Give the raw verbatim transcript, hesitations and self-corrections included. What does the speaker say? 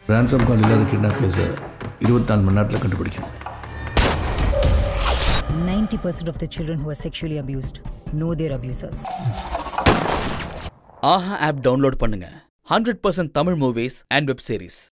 ransom call இல்லாத kidnap கேஸை இருபத்தி நாலு மணி நேரத்தில் கண்டுபிடிக்கணும். ninety percent of the children who are sexually abused know their abusers. Aha app download பண்ணுங்க. one hundred percent Tamil movies and web series.